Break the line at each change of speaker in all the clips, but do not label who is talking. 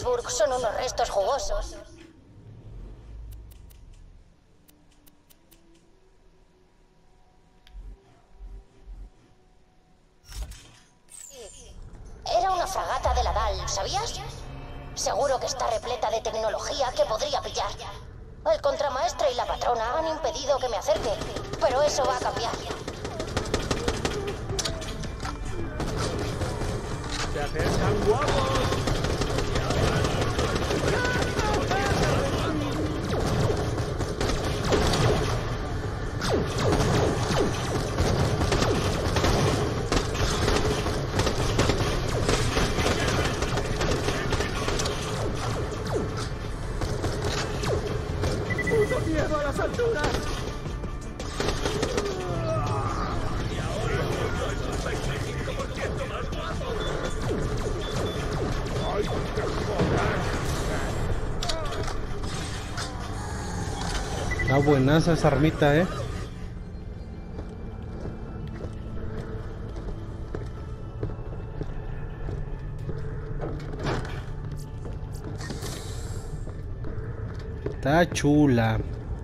Petersburg son unos restos jugosos. Era una fragata de la DAL, ¿sabías? Seguro que está repleta de tecnología que podría pillar. El contramaestre y la patrona han impedido que me acerque, pero eso va a cambiar.
¡Se acercan guapos! ¡Puto miedo a las alturas!
Está buenaza esa armita, Está chula.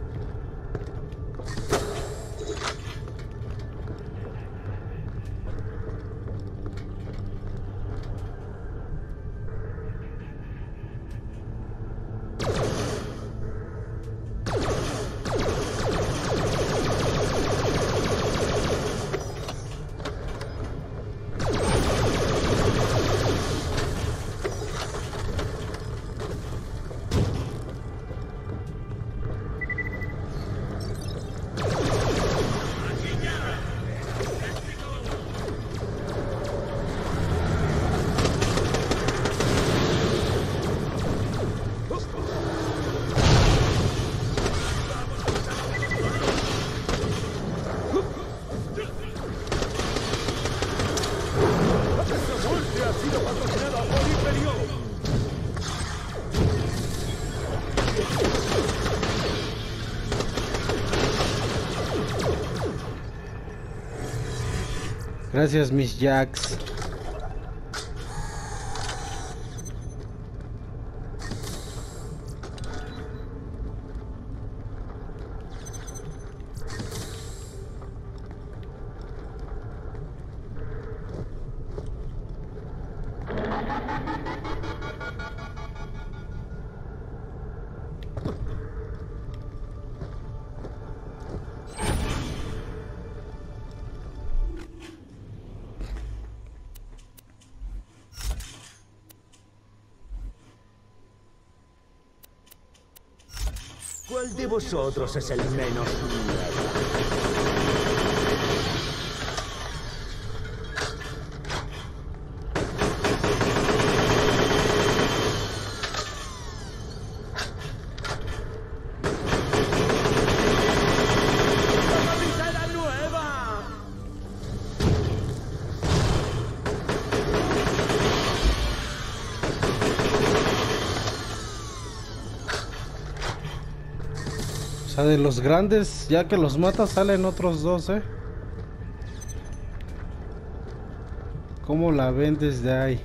Gracias, Miss Jax.
¿Cuál de vosotros es el menos
De los grandes, ya que los matas salen otros dos, ¿Cómo la ven desde ahí?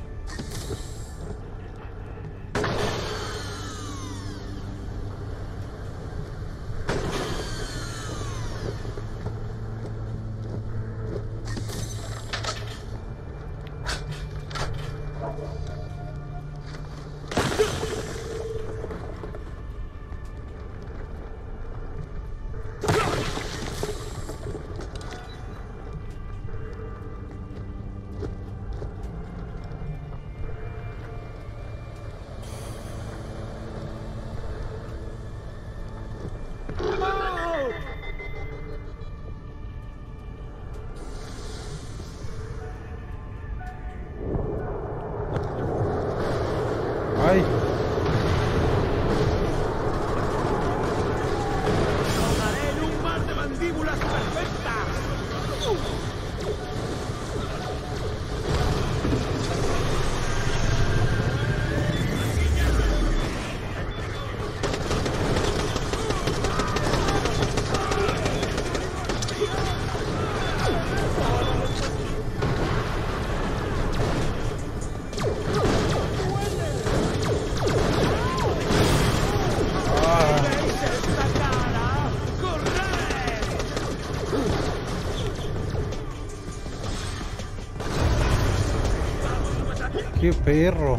¡Qué perro!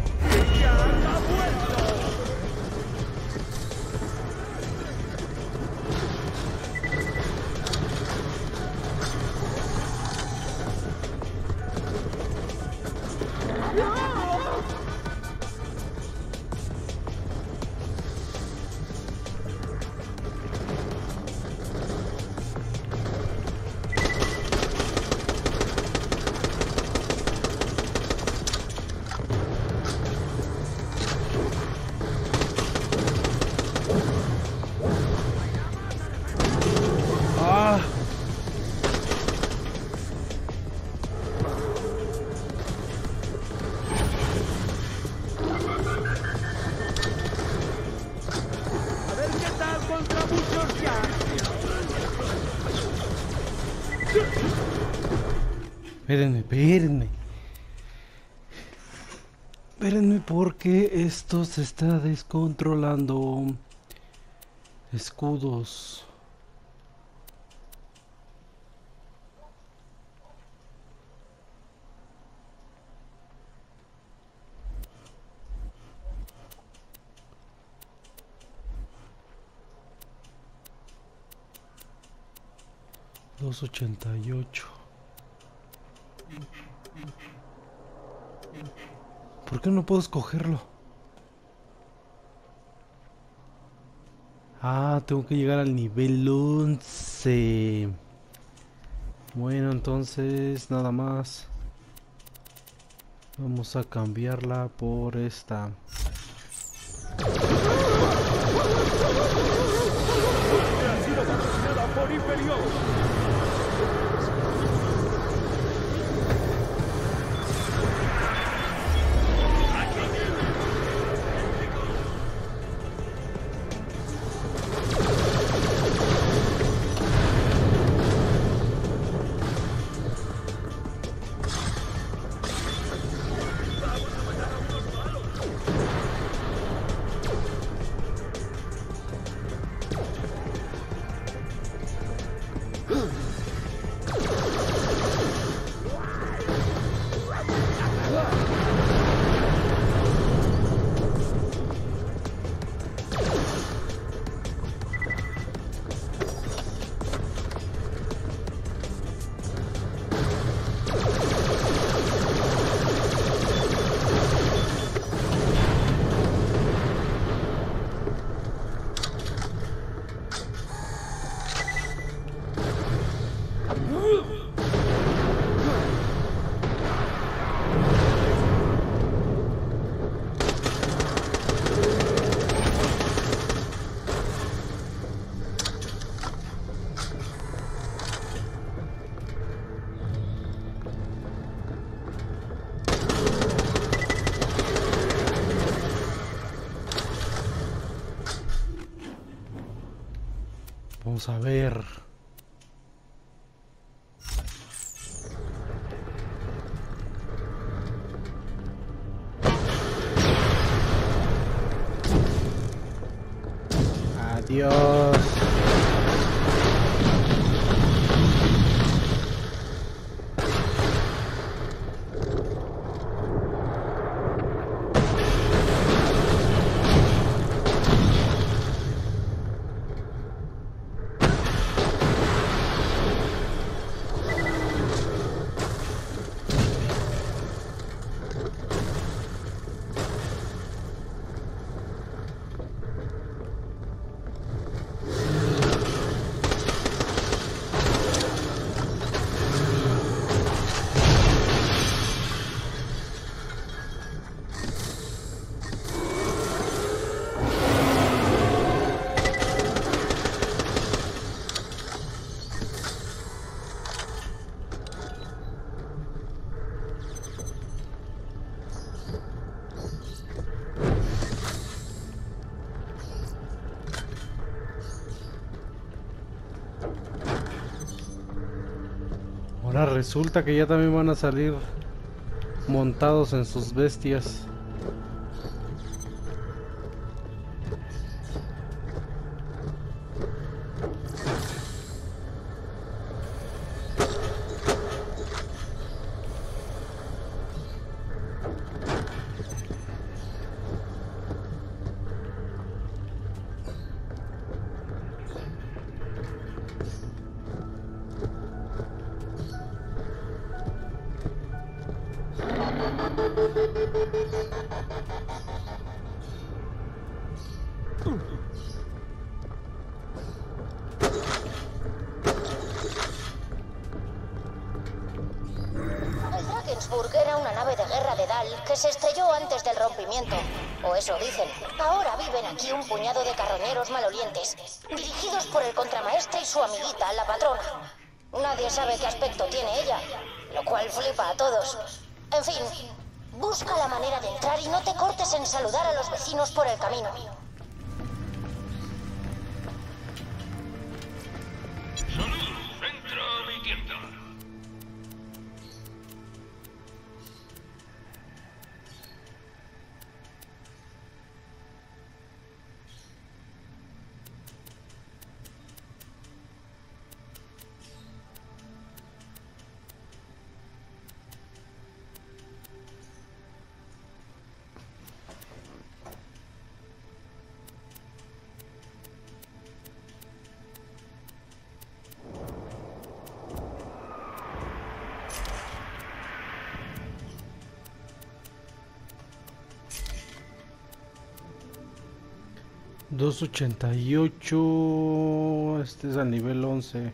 Espérenme. Espérenme porque esto se está descontrolando. Escudos. $2.88. ¿Por qué no puedo escogerlo? Ah, tengo que llegar al nivel 11. Bueno, entonces nada más. Vamos a cambiarla por esta.
Ha sido patrocinada por Inferior.
Vamos a ver. Adiós. Ahora resulta que ya también van a salir montados en sus bestias.
El Drakensburg era una nave de guerra de Dahl que se estrelló antes del rompimiento. O eso dicen. Ahora viven aquí un puñado de carroñeros malolientes, dirigidos por el contramaestre y su amiguita, la patrona. Nadie sabe qué aspecto tiene ella, lo cual flipa a todos. En fin, busca la manera de entrar y no te cortes en saludar a los vecinos por el camino.
Salud, entra a mi tienda.
$2.88. Este es a nivel 11.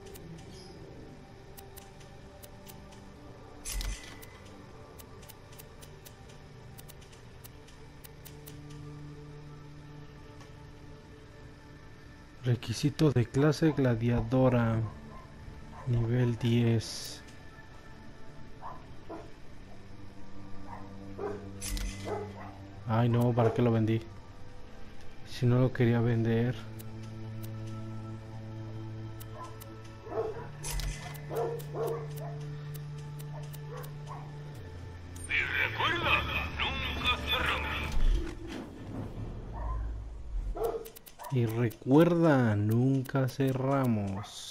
Requisito de clase gladiadora. Nivel 10. Ay no, ¿para qué lo vendí? Si no lo quería vender.
Y recuerda, nunca cerramos.
Y recuerda, nunca cerramos.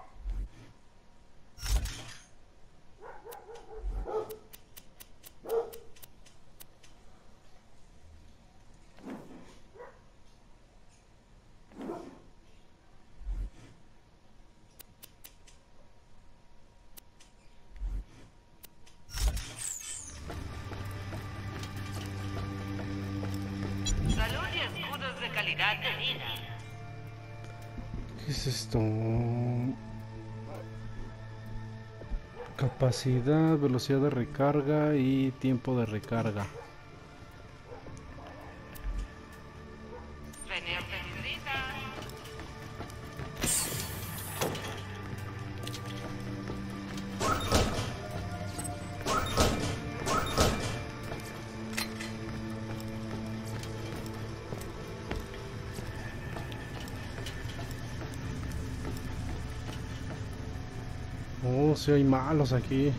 Salud y escudos de calidad de vida.
¿Qué es esto? Capacidad, velocidad de recarga y tiempo de recarga.
Venir, señorita.
Oh, sí hay malos aquí.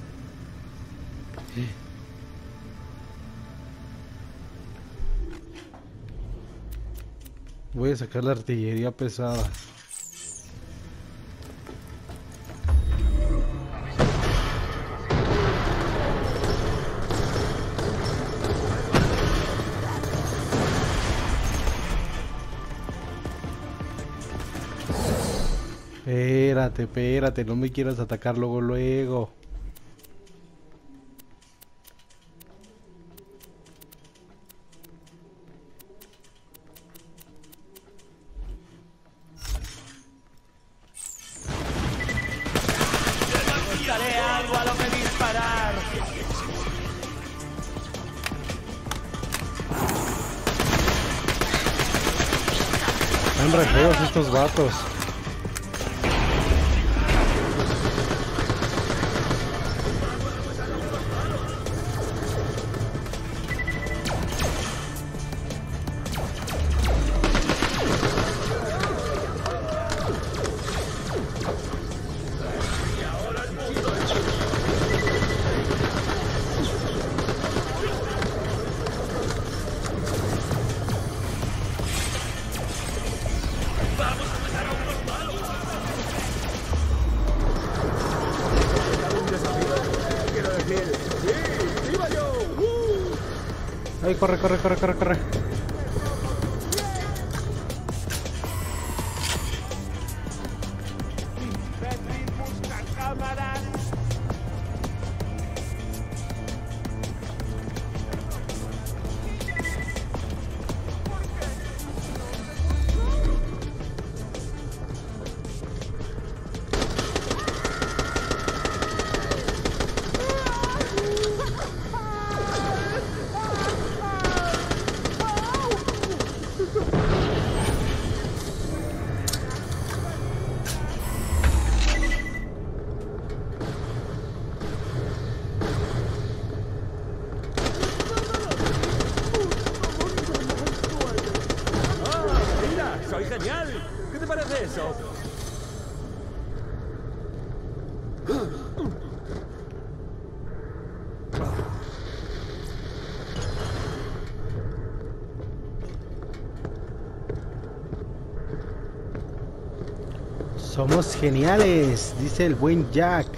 Voy a sacar la artillería pesada. Espérate, espérate, no me quieras atacar luego.
Buscaré algo a lo que disparar.
Están re feos estos vatos. Ay, corre.
genial! ¿Qué te parece eso?
Somos geniales, dice el buen Jack.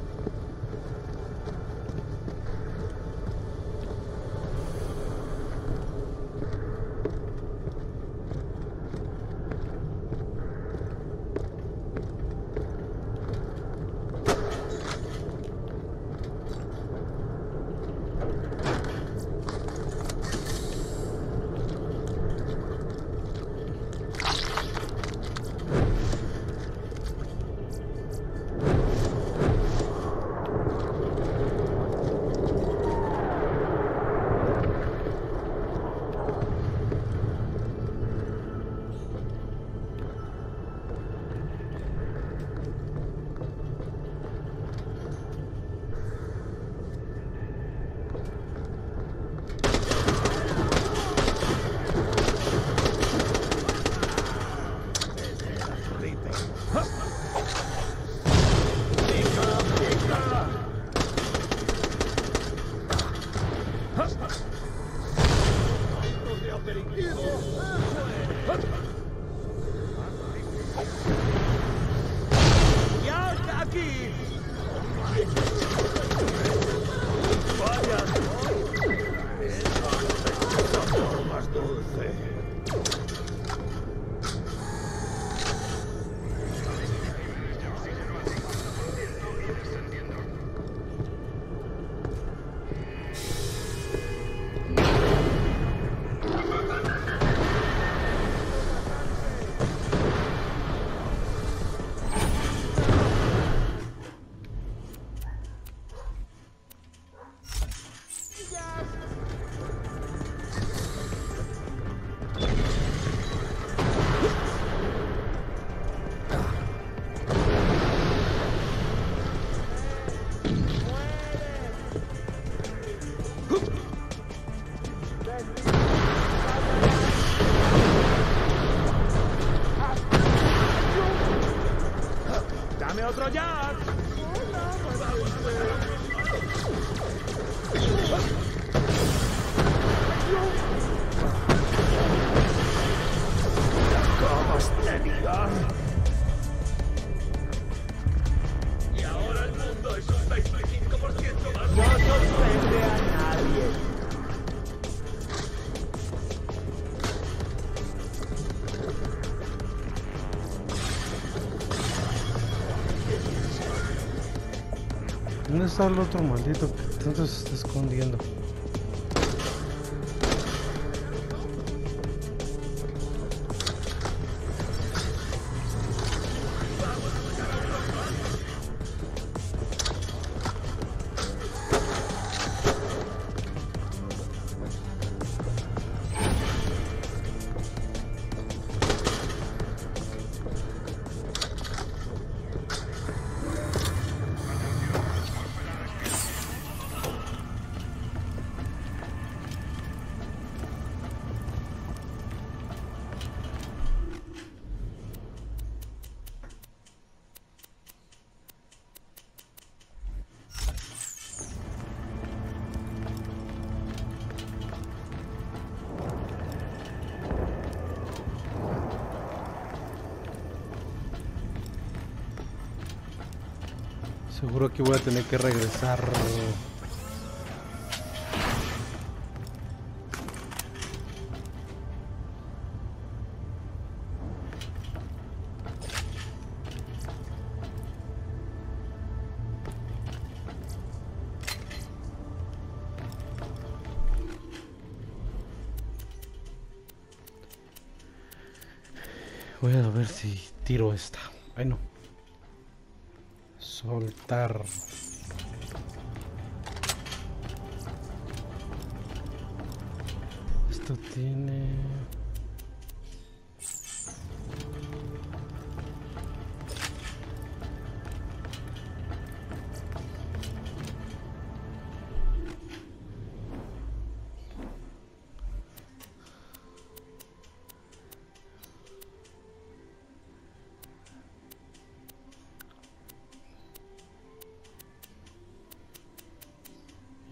otro Jack! ¿Cómo te diga? Y ahora el mundo es un 25% más. No sorprende a nadie.
¿Dónde está el otro maldito que tanto se está escondiendo? Seguro que voy a tener que regresar. Voy a ver si tiro esta. Ay, no. Soltar. Esto tiene...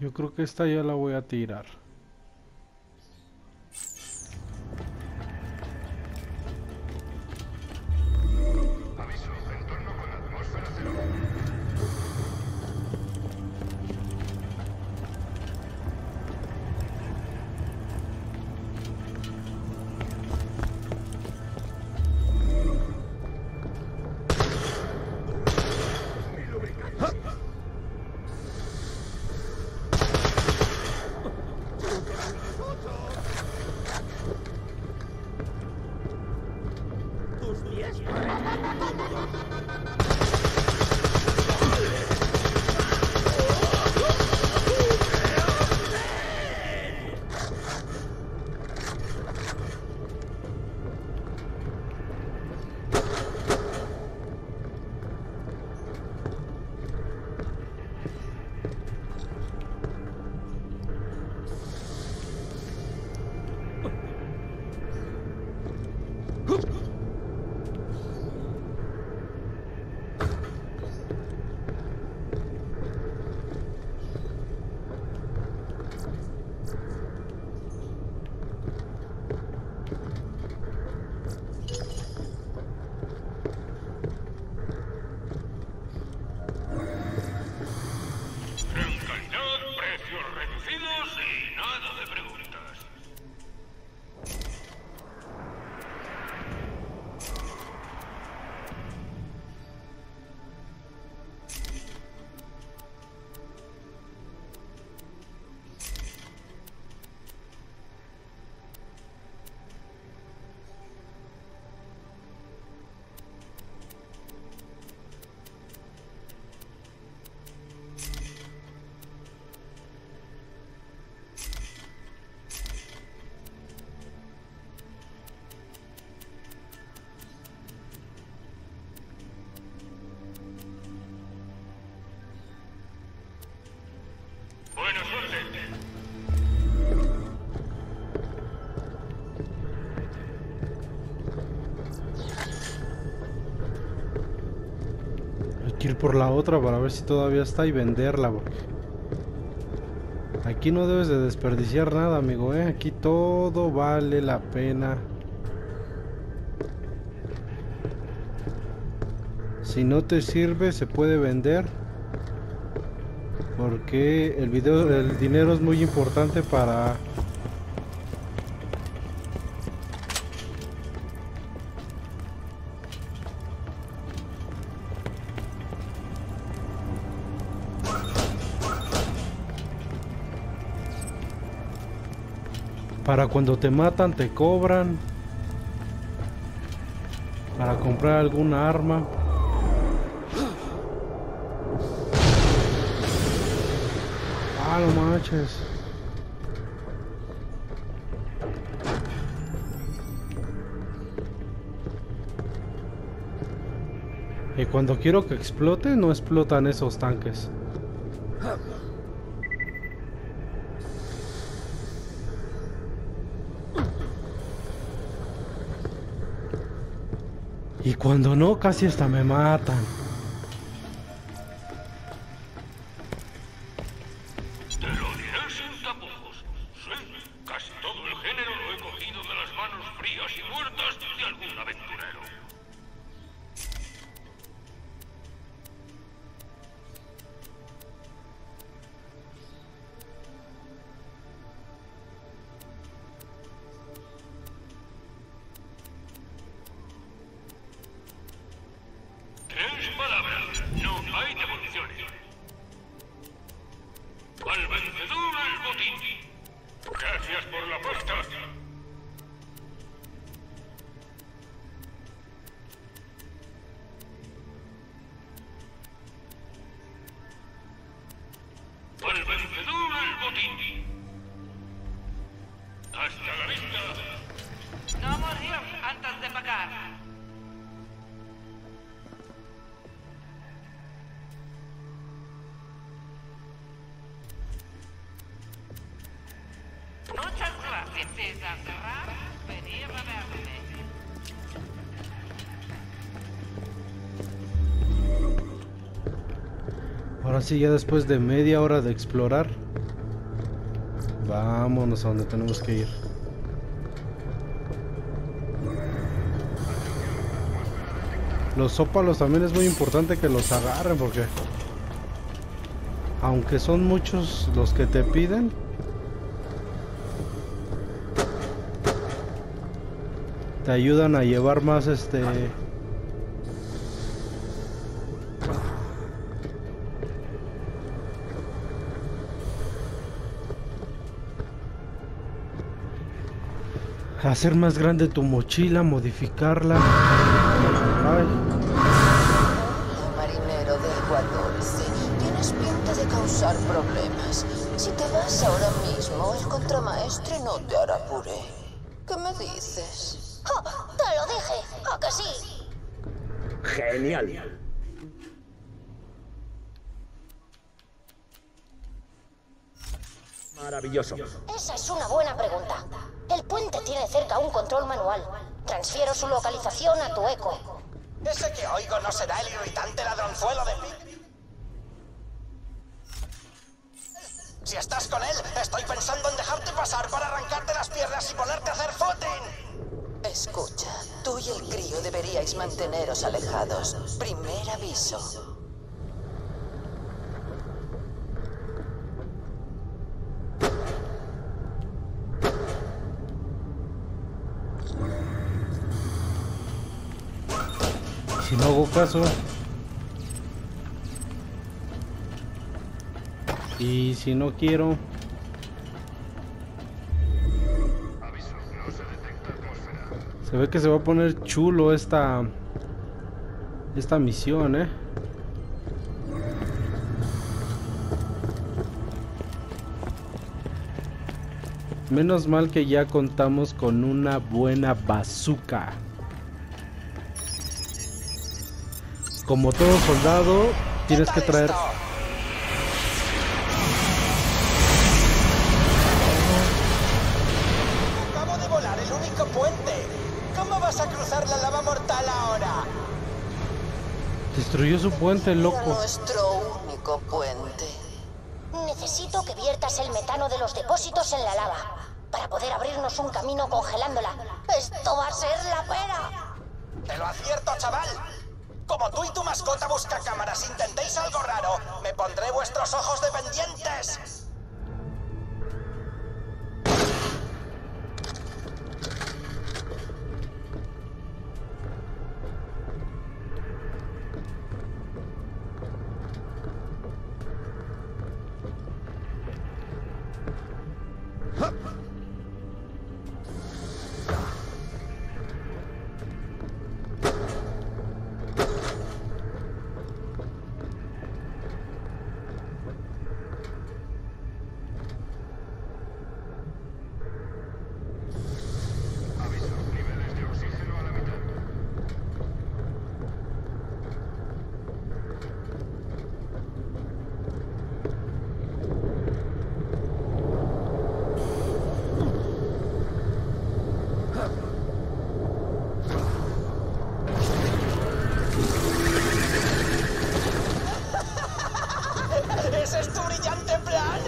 Yo creo que esta ya la voy a tirar.
Buena suerte.
Hay que ir por la otra para ver si todavía está y venderla, porque aquí no debes de desperdiciar nada, amigo, ¿eh? Aquí todo vale la pena. Si no te sirve, se puede vender, porque el dinero es muy importante para cuando te matan, te cobran para comprar alguna arma. Ah, no manches. Y cuando quiero que explote, no explotan esos tanques. Y cuando no, casi hasta me matan.
Te lo diré sin tapujos. Sí, casi todo el género lo he cogido de las manos frías y muertas de algún aventurero. Tres palabras, no hay devoluciones. Al vencedor el botín. Gracias por la pasta. Al vencedor el botín. Hasta la vista.
No morir antes de pagar. Muchas gracias, César. Venir a verme.
Ahora sí, ya después de media hora de explorar, Vámonos a donde tenemos que ir. Los ópalos también es muy importante que los agarren porque aunque son muchos los que te piden, te ayudan a llevar más hacer más grande tu mochila, modificarla. Ay.
Marinero de agua dulce, tienes pinta de causar problemas. Si te vas ahora mismo, el contramaestre no te hará puré. ¿Qué me dices?
¡Oh, te lo dije! ¿A que sí?
Genial. Maravilloso.
Esa es una buena pregunta. El puente tiene cerca un control manual. Transfiero su localización a tu eco.
Ese que oigo no será el irritante ladronzuelo de Pip. Si estás con él, estoy pensando en dejarte pasar para arrancarte las piernas y ponerte a hacer footing.
Escucha, tú y el crío deberíais manteneros alejados. Primer aviso.
Si no hago caso. Y si no quiero. Se ve que se va a poner chulo esta misión, Menos mal que ya contamos con una buena bazooka. Como todo soldado, tienes que traer...
Acabo de volar el único puente. ¿Cómo vas a cruzar la lava mortal ahora?
Destruyó su puente,
Era
loco.
nuestro único puente.
Necesito que viertas el metano de los depósitos en la lava para poder abrirnos un camino congelándola. ¡Esto va a ser la pera!
Te lo advierto, chaval. Como tú y tu mascota buscacámaras intentéis algo raro, me pondré vuestros ojos dependientes. ¿Ese es tu brillante plan?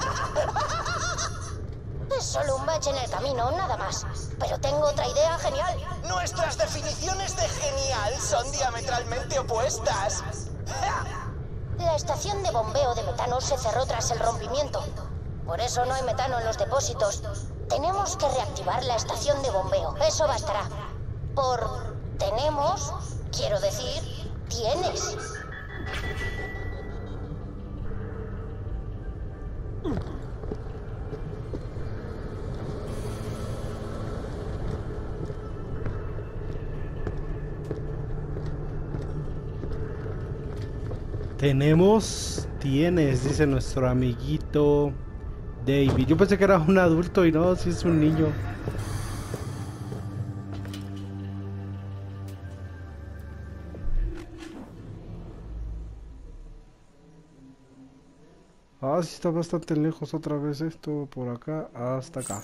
Es solo un bache en el camino, nada más. Pero tengo otra idea genial.
Nuestras definiciones de genial son diametralmente opuestas.
La estación de bombeo de metano se cerró tras el rompimiento. Por eso no hay metano en los depósitos. Tenemos que reactivar la estación de bombeo. Eso bastará. Por tenemos, quiero decir, tienes.
Tienes, dice nuestro amiguito David. Yo pensé que era un adulto y no, sí es un niño. Ah, sí está bastante lejos otra vez esto, por acá hasta acá.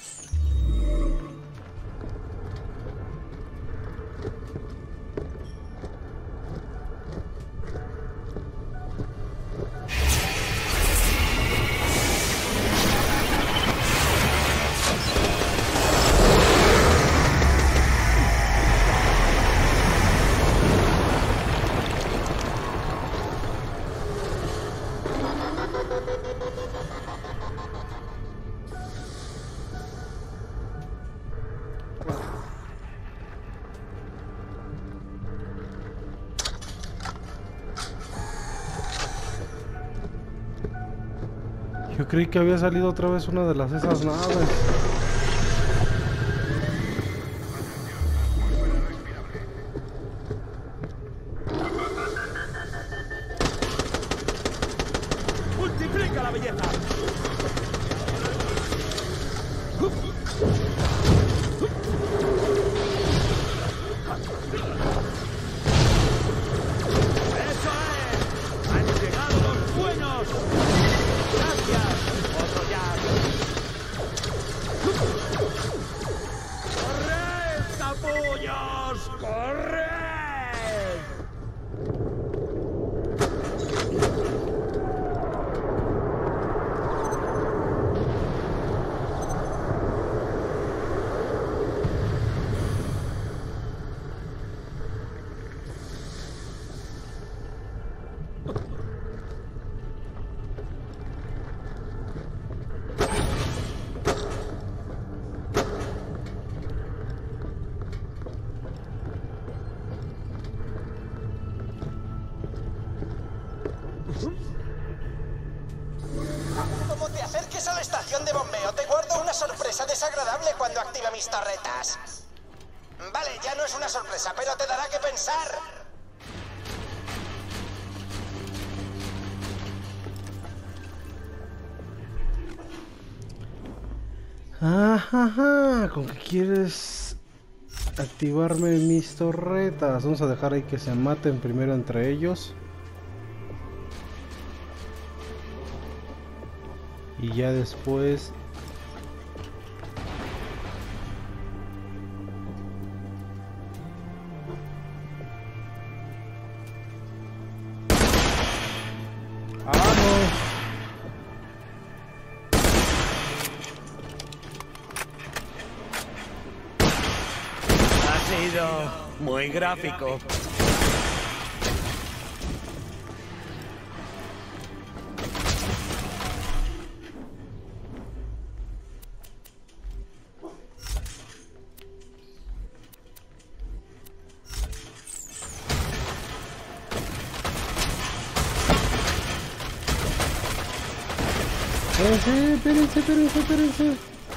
Yo creí que había salido otra vez una de esas naves.
¡Multiplica la belleza! ¡Eso es! ¡Han llegado los buenos! ¡Gracias! ¡Otro ya! ¡Corred, capullos! ¡Corred!
Como te acerques a la estación de bombeo, te guardo una sorpresa desagradable cuando active mis torretas. Vale, ya no es una sorpresa, pero te dará que pensar.
Ajá, ¿con qué quieres activarme mis torretas? Vamos a dejar ahí que se maten primero entre ellos. Y ya después... ¡Ah, no!
Ha sido muy gráfico.
Espérense.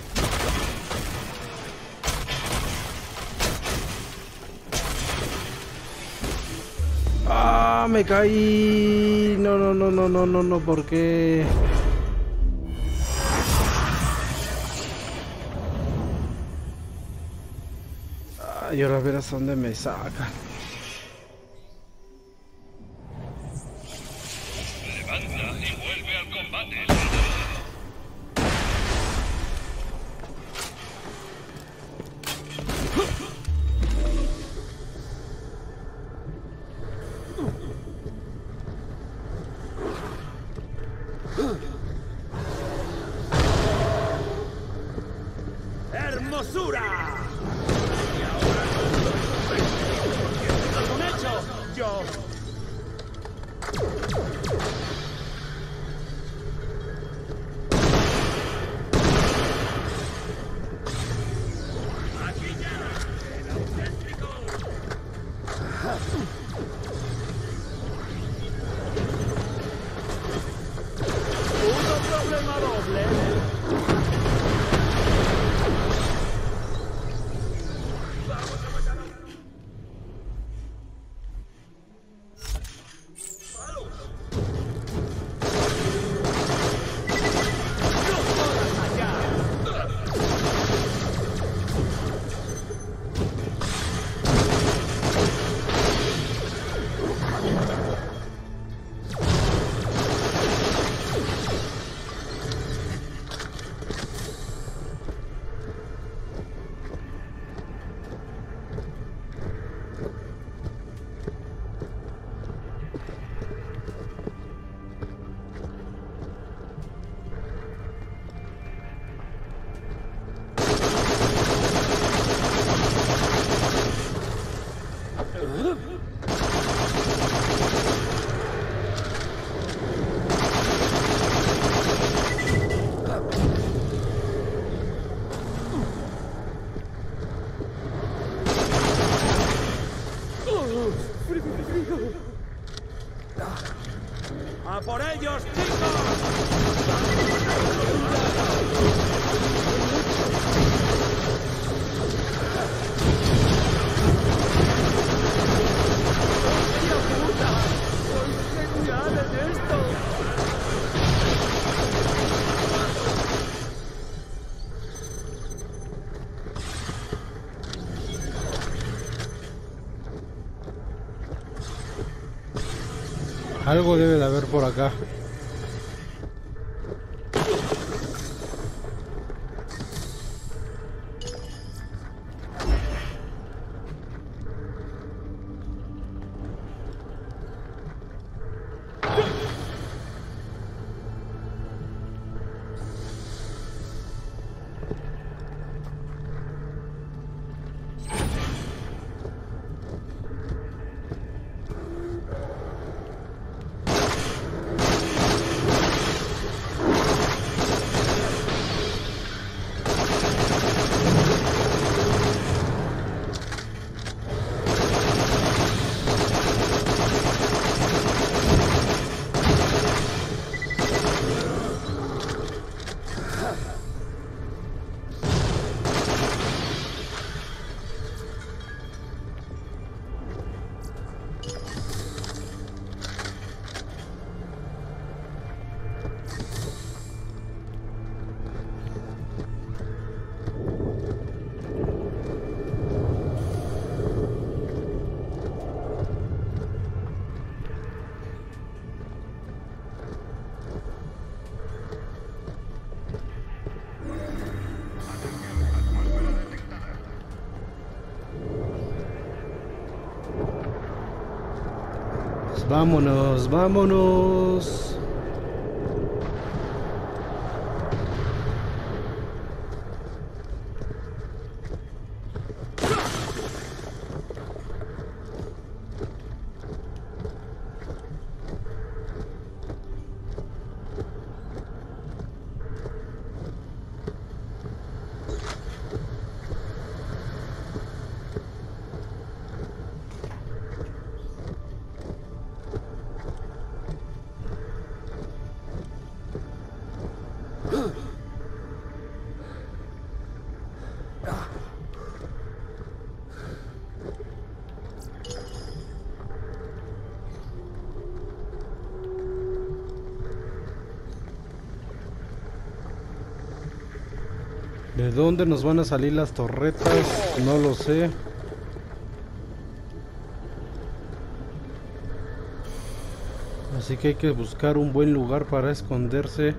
Ah, me caí. No, ¿por qué? Y ahora verás dónde me saca.
Levanta y vuelve al combate.
¡Hermosura! Y ahora ¡es un hecho! Yo... ¡Aquí ya! ¡El auténtico! ¡Uno problema doble! ¡A por ellos, chicos!
Algo debe de haber por acá. Vámonos, vámonos. ¿De dónde nos van a salir las torretas? No lo sé. Así que hay que buscar un buen lugar para esconderse.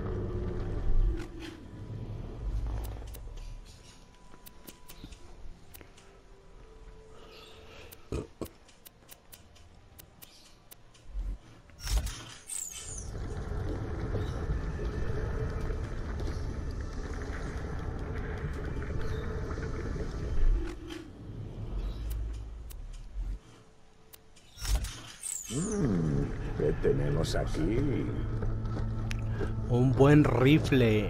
¿Qué tenemos aquí?
Un buen rifle.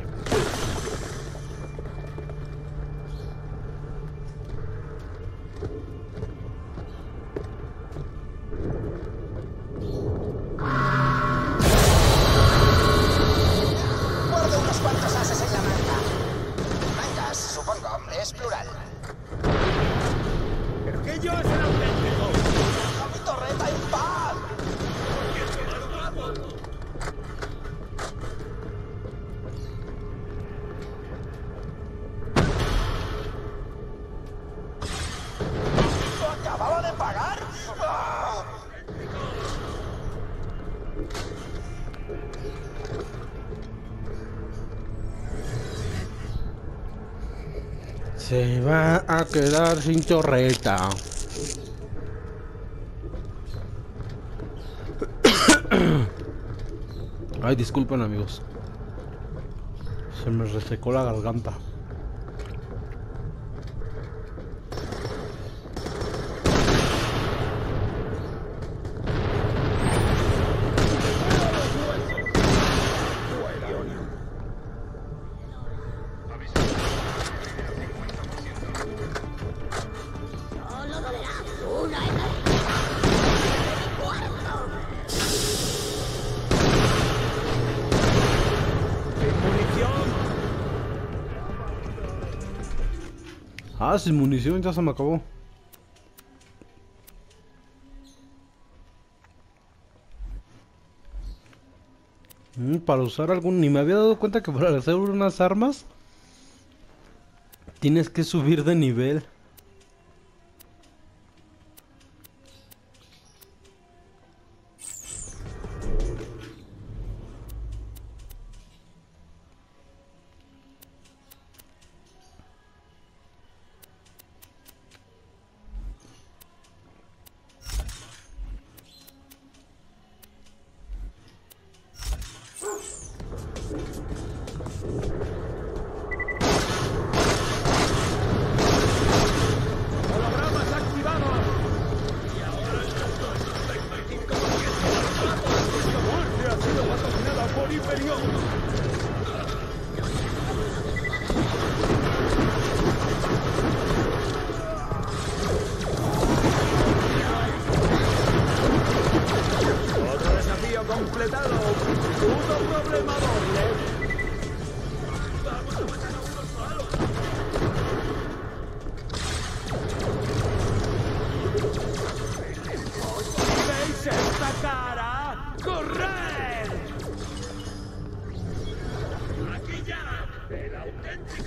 Guardo unos cuantos ases en la manga. Mangas, supongo, es plural.
¿Pero qué yo es el auténtico?
¡Deja mi torreta en paz! ¿Lo acababa de pagar? ¡Ah!
Se va a quedar sin torreta. Ay, disculpen amigos. Se me resecó la garganta.
¡Munición!
Ah, sin munición, ya se me acabó. Para usar algún... Ni me había dado cuenta que para hacer unas armas tienes que subir de nivel.
¡Hologramas activados! Y ahora el resto es un 35% más. ¡Vuestra muerte ha sido patrocinada por Hyperion! Otro desafío completado. Puto problema doble. ¿Veis esta cara? ¡Corred! Aquí ya, el auténtico.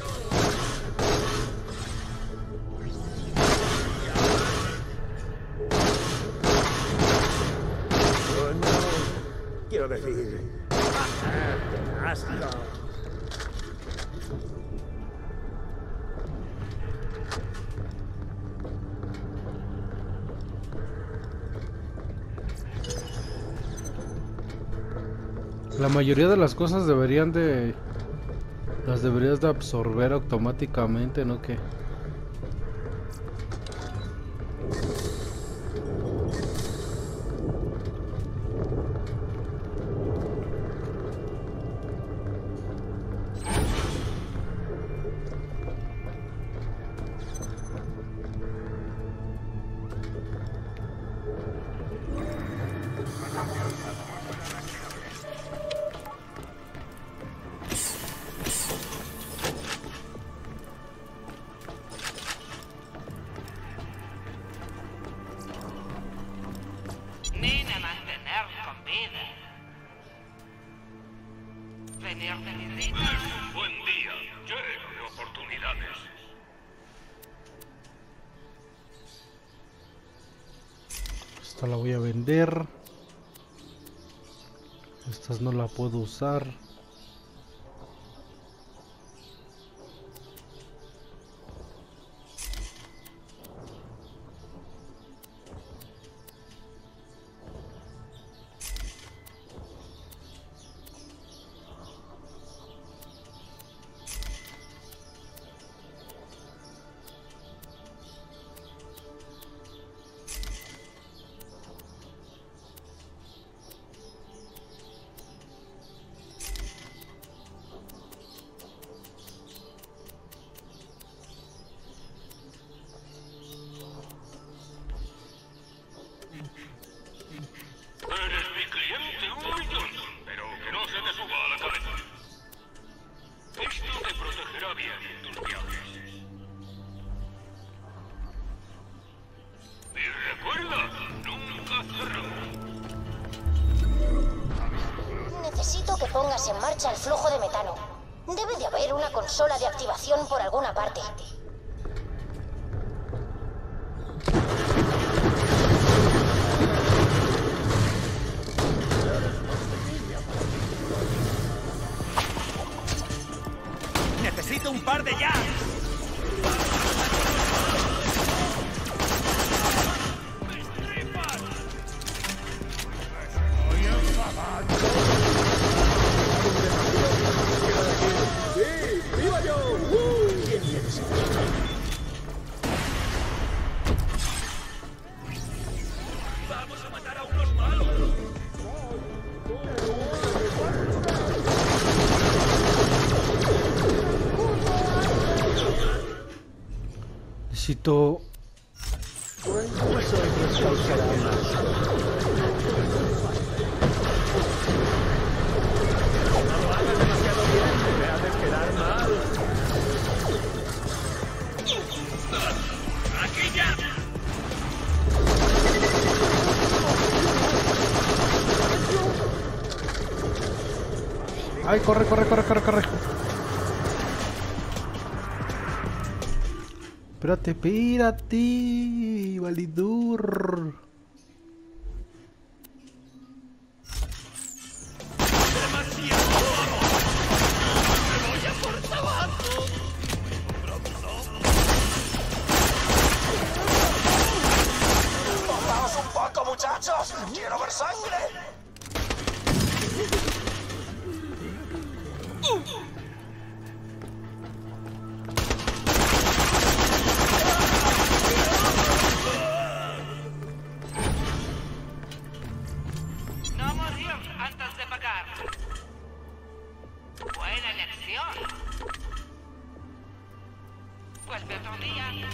Oh, no. Quiero decir... ¡Qué asco!
La mayoría de las cosas deberían de... Las deberías de absorber automáticamente, ¿no? Que...
Vine a mantener con vida. Venir de visita.
Es un buen día, lleno de oportunidades.
Esta la voy a vender. Estas no la puedo usar.
Eres mi cliente 1.000.000, pero que no se te suba a la cabeza. Esto te protegerá bien en tus viajes. Y recuerda, nunca cerramos.
Necesito que pongas en marcha el flujo de metano. Debe de haber una consola de activación por alguna parte.
¡Necesito un par de jazz!
¡Sí! ¡Viva yo! ¿Quién quieres?
¡Vamos a matar a unos malos!
Necesito... ¡Ay, corre, corre, corre, corre, corre! Espérate, espérate, Validur.
¡Vamos un poco, muchachos! ¡Quiero ver sangre!
No morir antes de pagar. Buena elección. Vuelve otro día.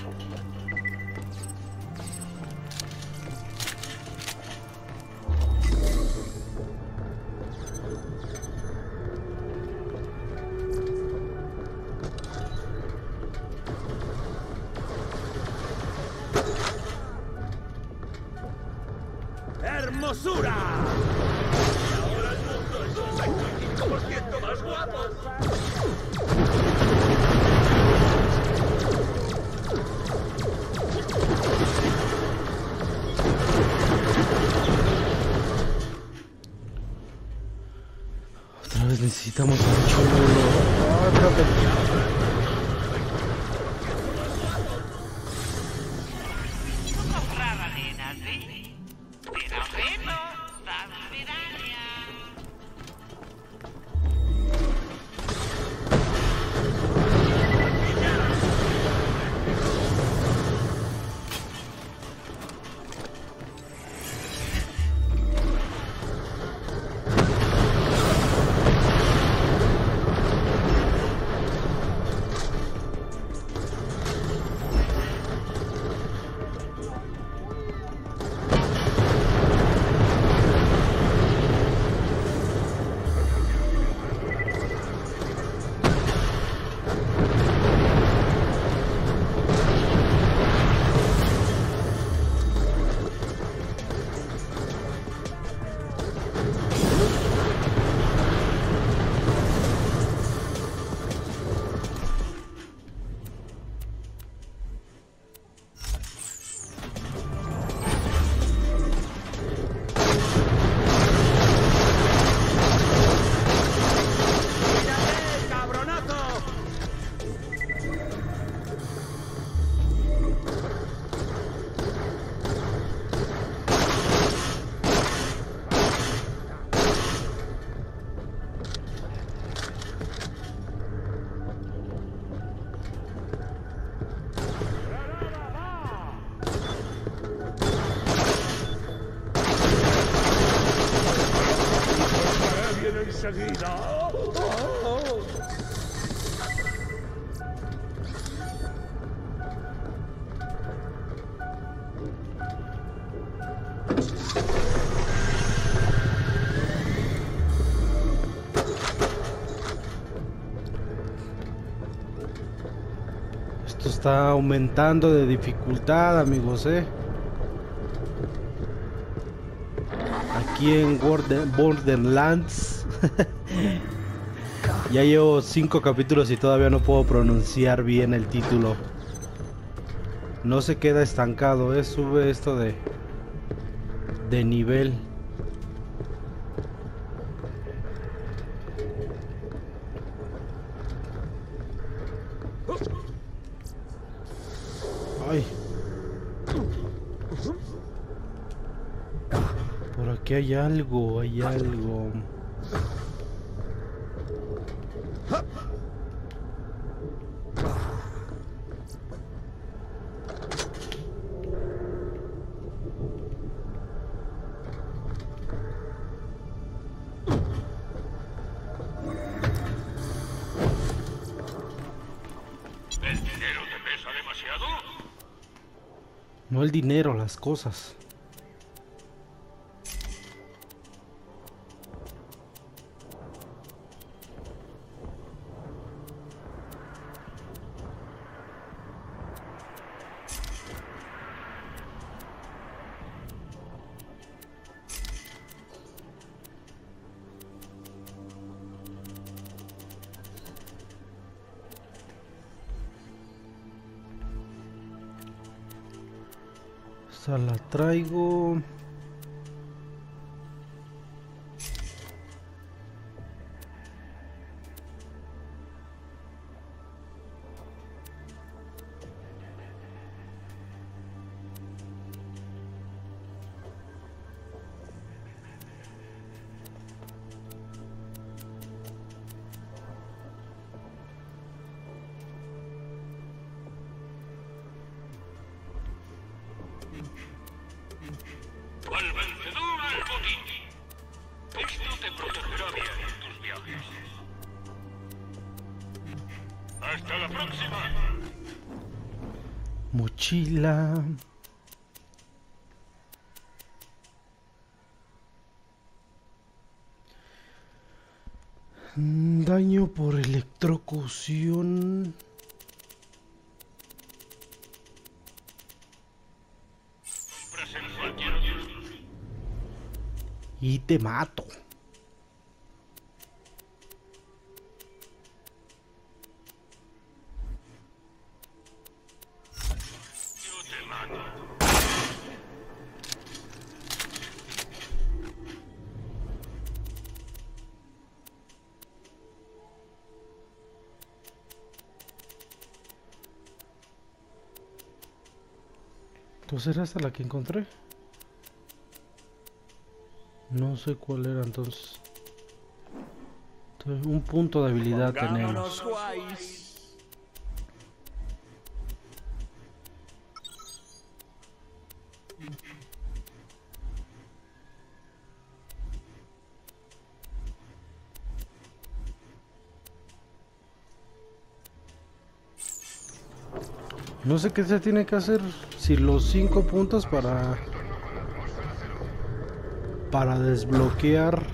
¡Hermosura! Y ahora el mundo es un 25% más guapo.
Otra vez necesitamos un chulo. Ah, espérate.
Comprar arena, ¿sí? Tira un reto. Das medalla.
Enseguida.
Esto está aumentando de dificultad, amigos, Aquí en Borderlands. Ya llevo 5 capítulos y todavía no puedo pronunciar bien el título. No se queda estancado, sube esto de nivel. Ay. Por aquí hay algo,
¿El dinero te pesa demasiado?
No el dinero, las cosas. Esa la traigo.
Al vencedor el botín. Esto te protegerá bien en tus viajes. Hasta la próxima.
Mochila. Daño por electrocución. Y te mato.
Yo te mato.
Entonces era esta la que encontré. No sé cuál era entonces. Un punto de habilidad tenemos.
Guays.
No sé qué se tiene que hacer. Si los 5 puntos para desbloquear.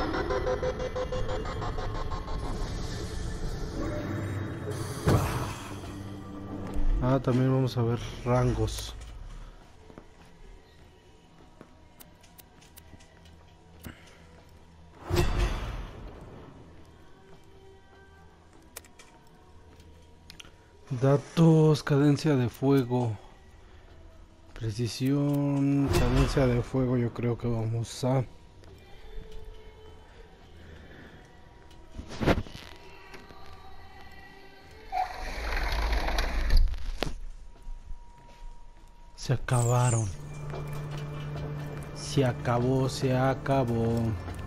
Ah, también vamos a ver rangos. Datos, cadencia de fuego, precisión, cadencia de fuego. Yo creo que vamos a se acabaron. Se acabó, se acabó.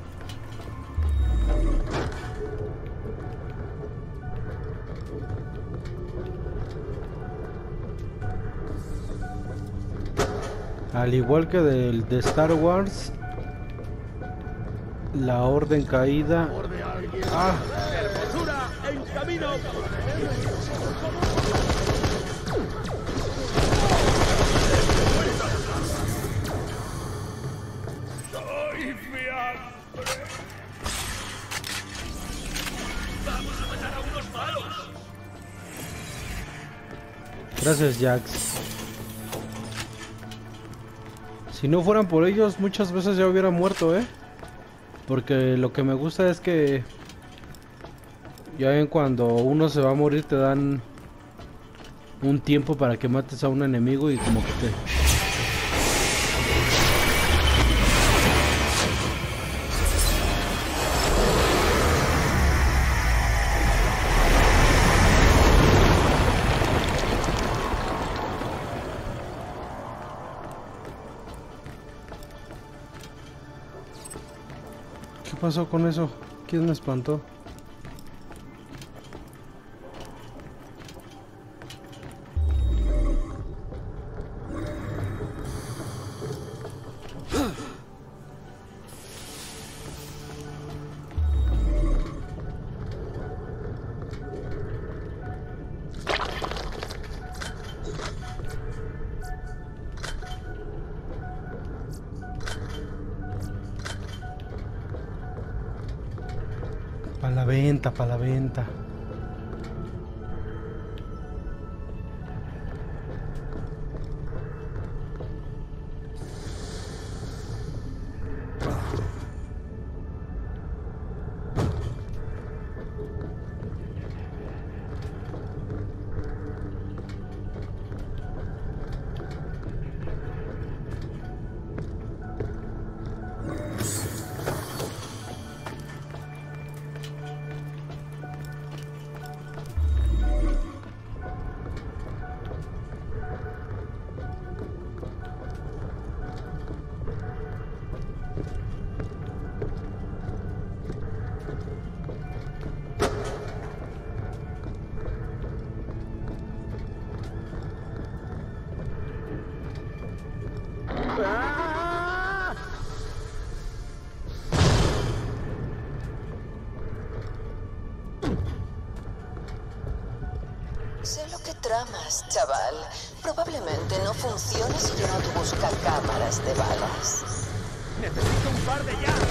Al igual que de Star Wars, la orden caída. ¡Ah!
¡Hermosura en camino! ¡Soy fiambre! ¡Vamos a matar a unos malos!
Gracias, Jax. Si no fueran por ellos, muchas veces ya hubiera muerto, Porque lo que me gusta es que ya ven, cuando uno se va a morir te dan un tiempo para que mates a un enemigo y como que te... ¿Qué pasó con eso? ¿Quién me espantó? Para la venta, para la venta.
dramas, chaval. Probablemente no funcione si yo no te busca cámaras de balas.
Necesito un par de ya.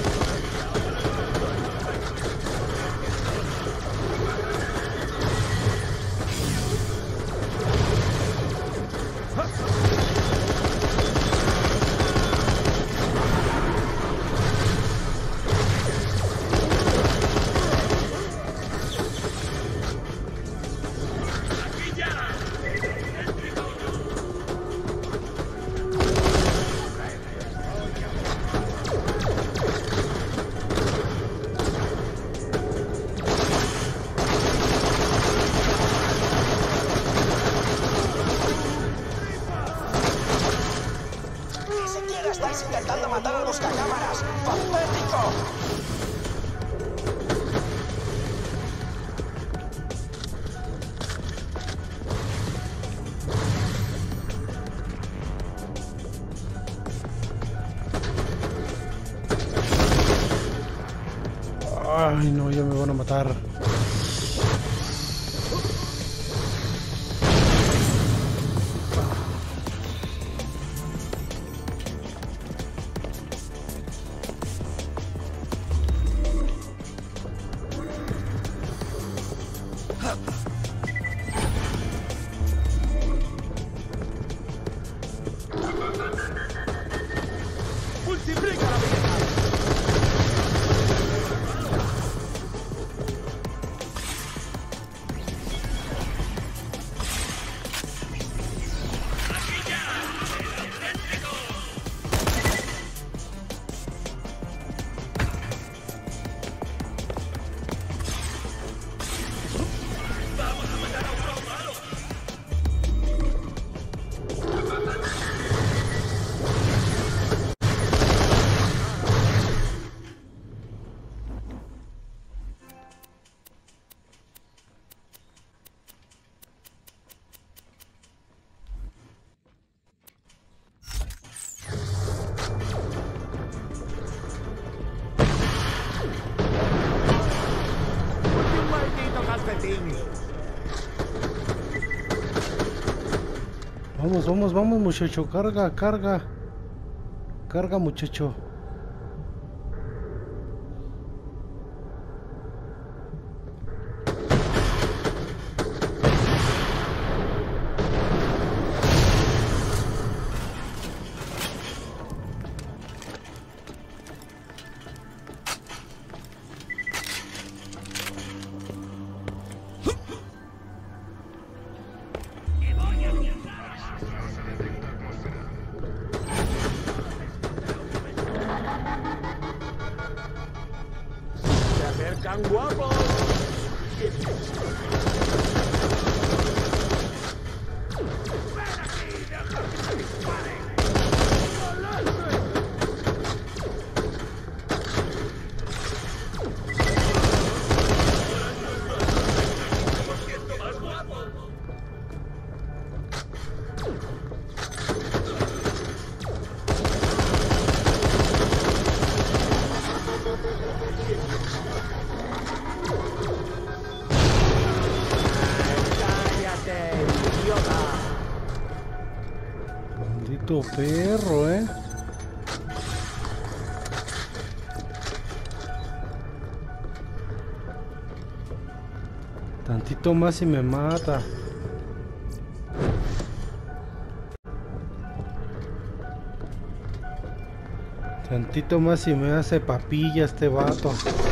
¡Estáis intentando matar al buscacámaras! ¡Patético!
Ay, no, ya me van a matar.
¡Multiplica la vida!
Vamos, vamos, vamos, muchacho. Carga, carga. Carga, muchacho.
¡Tan guapos!
Maldito perro, Tantito más y me mata. Tantito más y me hace papilla este vato.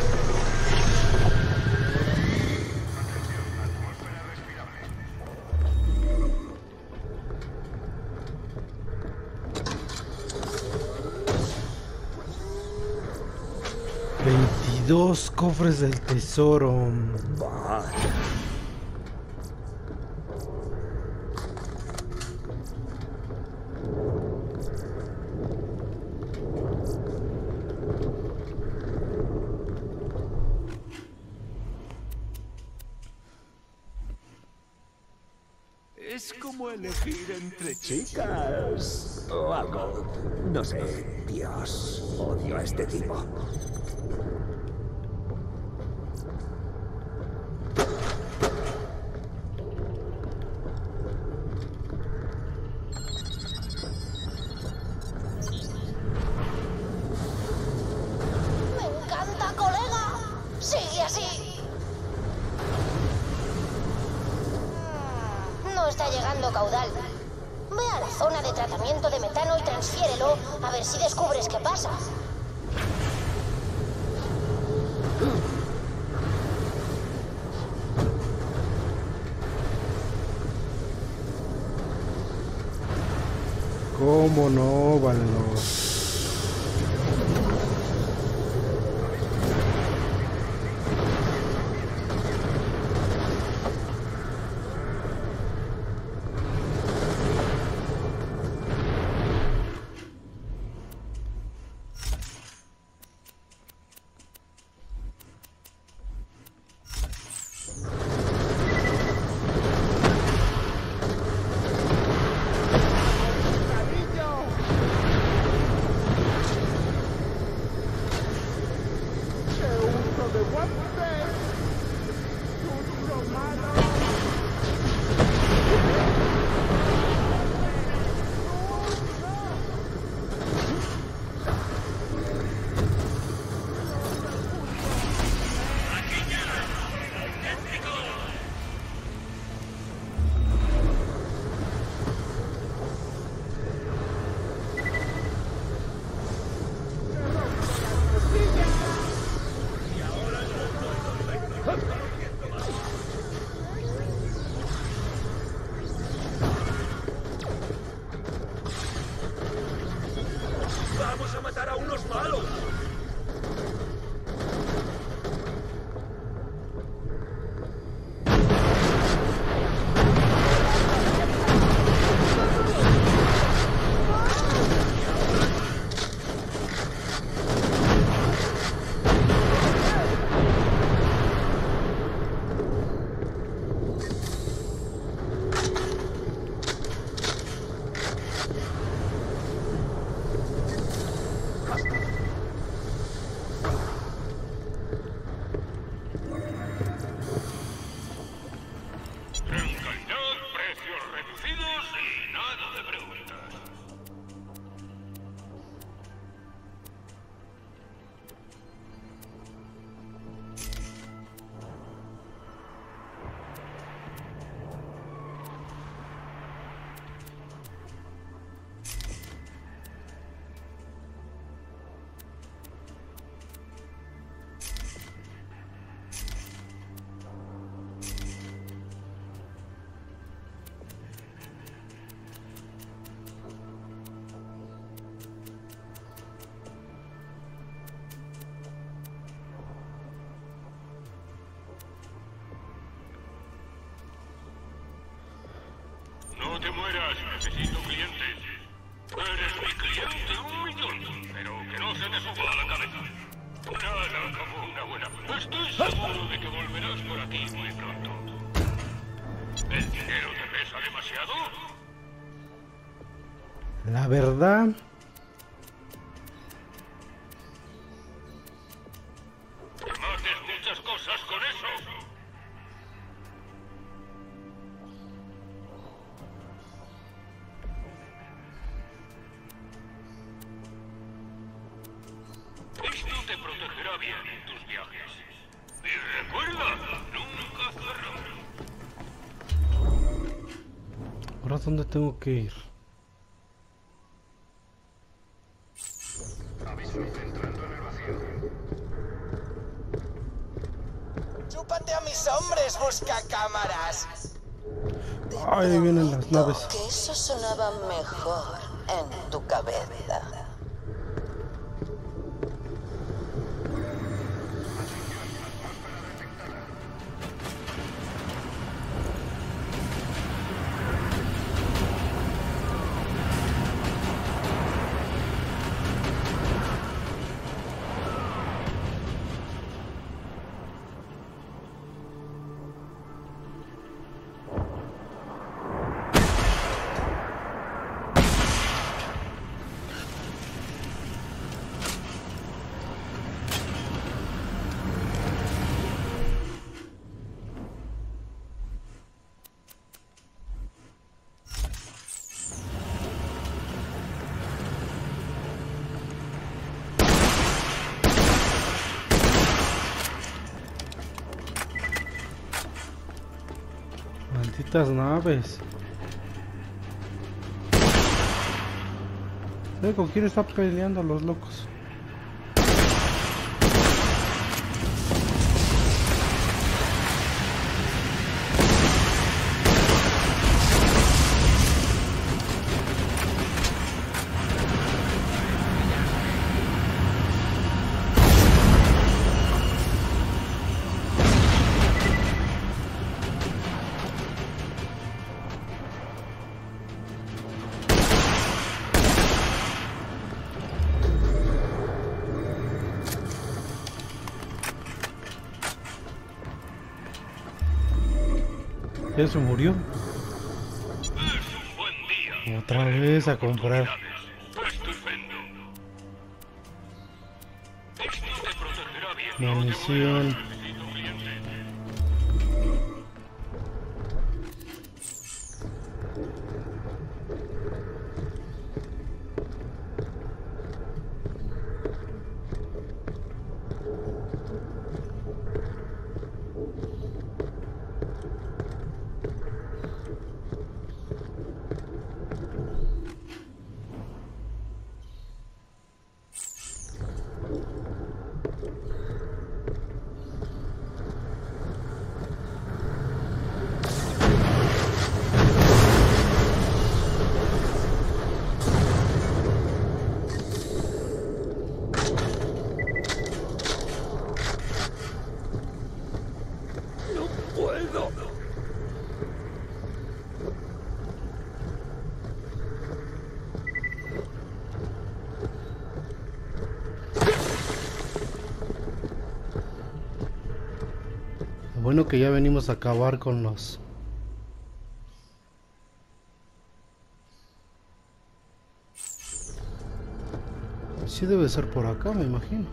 Dos cofres del tesoro.
Es como elegir entre chicas o algo. No sé. Dios, odio a este tipo.
duplicando caudal. Ve a la zona de tratamiento de metano y transfiérelo a ver si descubres qué pasa.
¿Cómo no, Valedor?
¡Vamos a matar a unos malos!
No te mueras, necesito clientes. Eres mi cliente 1.000.000, pero que no se te suba a la cabeza. Nada como una buena... Estoy seguro de que volverás por aquí muy pronto. ¿El dinero te pesa demasiado?
La verdad...
Que mates muchas cosas con eso. Esto te protegerá bien en tus viajes. Y recuerda, nunca cerrar.
¿Ahora dónde tengo que ir?
¡Chúpate a mis hombres, busca cámaras!
Ay, ahí vienen las naves.
Que eso sonaba mejor en tu cabeza.
Malditas naves. ¿Con quién está peleando los locos? Ya se murió.
Es un buen día.
Otra vez a comprar.
Estupendo. Esto te protegerá bien.
Munición.
Necesito cliente.
Bueno que ya venimos a acabar con los... Sí debe ser por acá, me imagino.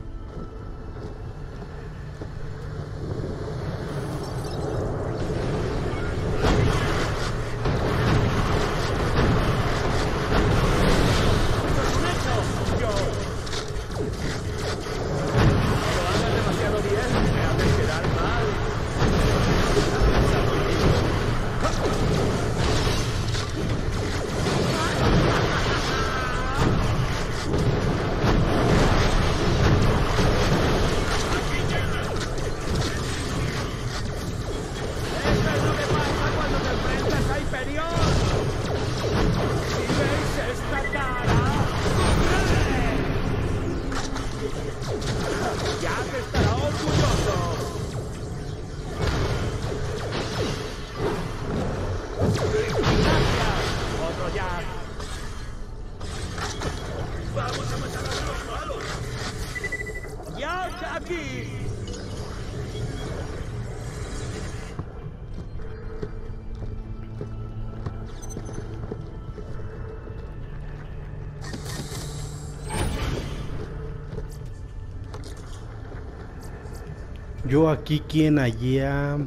Yo aquí, ¿quién allá?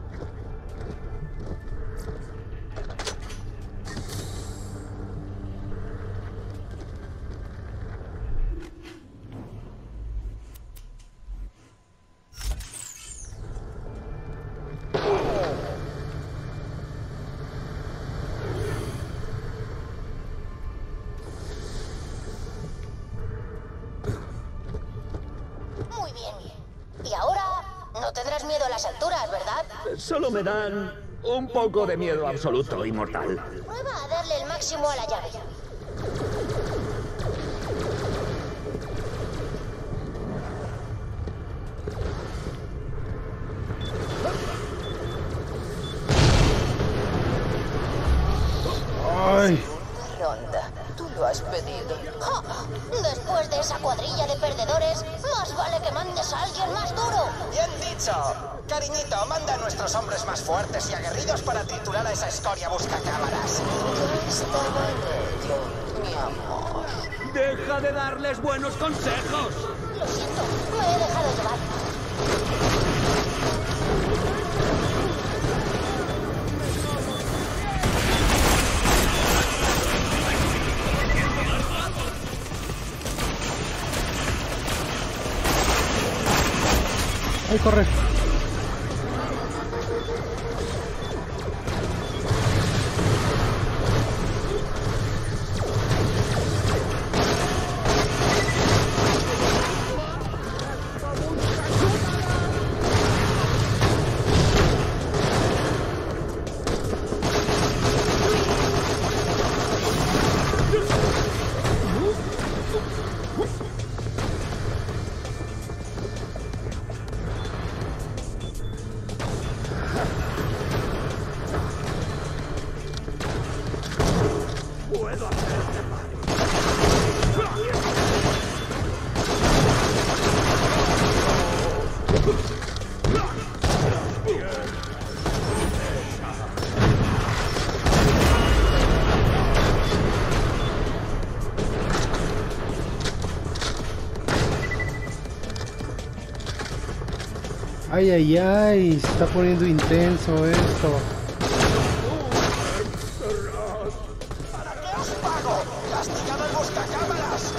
Muy bien. Y ahora no tendrás miedo a las alturas, ¿verdad?
Solo me dan un poco de miedo absoluto y mortal.
Prueba a darle el máximo a la llave.
Ay,
Ronda, tú lo has pedido.
¡Ja! Después de esa cuadrilla de perdedores, más vale que mandes a alguien más duro.
Bien dicho. Cariñito, manda a nuestros hombres más fuertes y aguerridos para triturar a esa escoria buscacámaras.
Ya estaba en ello, mi amor.
¡Deja de darles buenos consejos!
Lo siento, me he dejado llevar.
ay, corre.
Puedo hacerte mal.
Ay, ay, ay, se está poniendo intenso esto.
¿Para qué os pago? ¡Castigad al buscacámaras!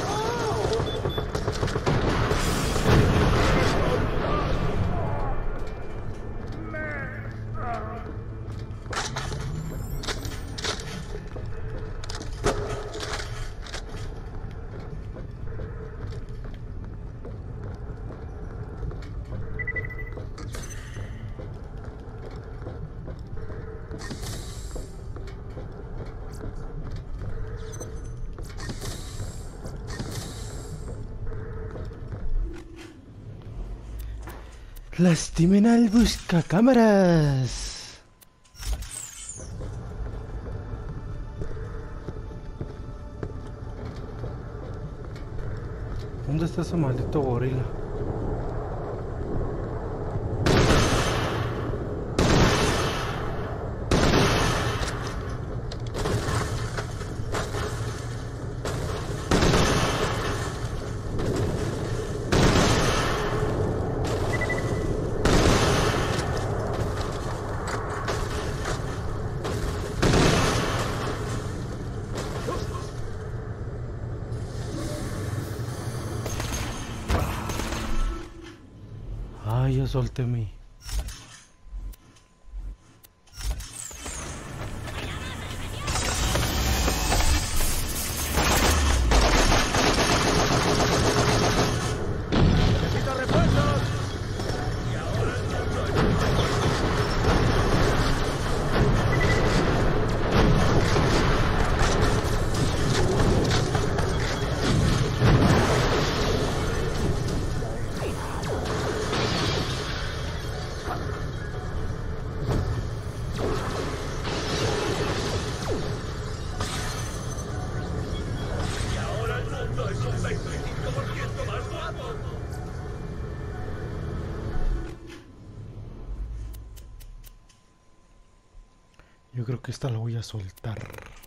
Lastimen al buscacámaras. ¿Dónde está ese maldito gorila? Ay, ya solté mi.
¡Necesito refuerzos! Y ahora el mundo es un 25% más guapo.
Yo creo que esta la voy a soltar.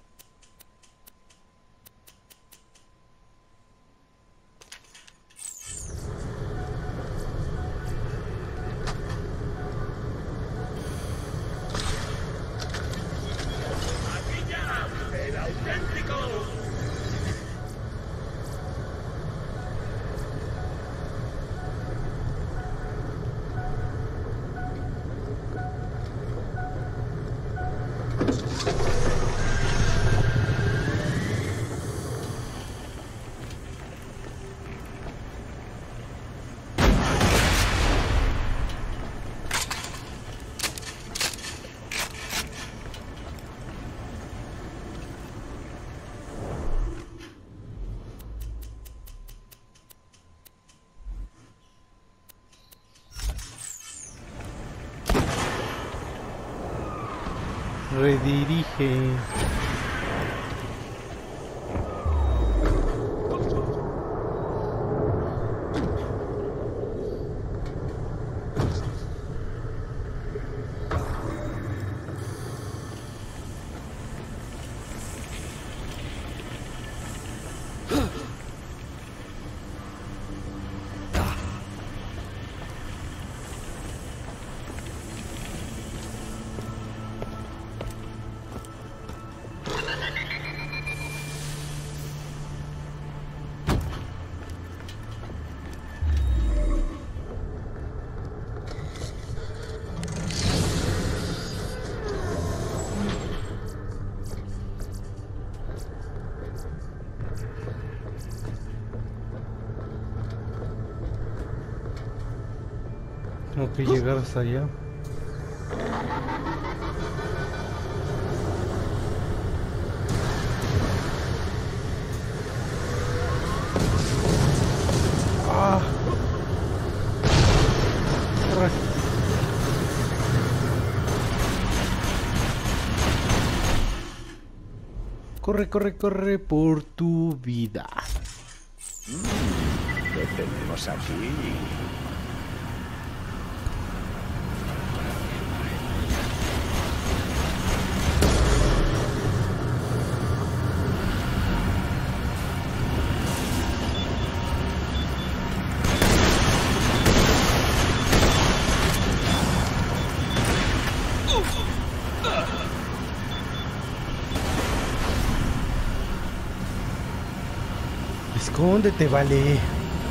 ¡Aquí ya! ¡El auténtico!
Redirige. Tengo que llegar hasta allá. Corre, corre, corre por tu vida.
¿Qué tenemos aquí?
Escóndete, vale.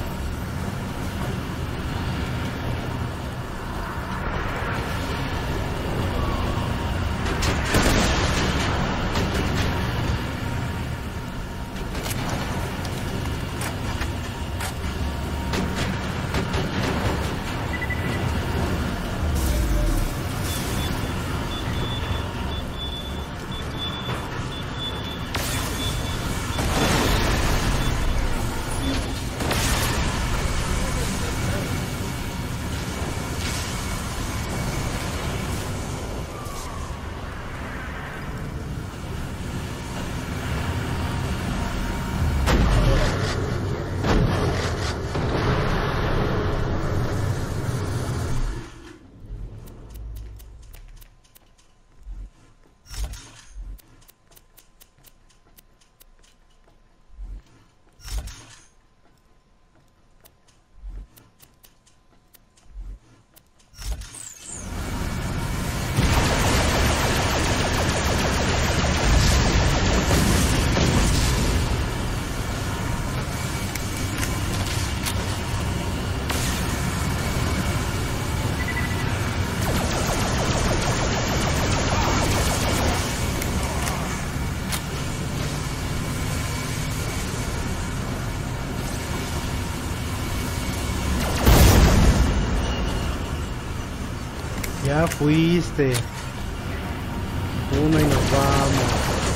Ya fuiste. Uno y nos vamos.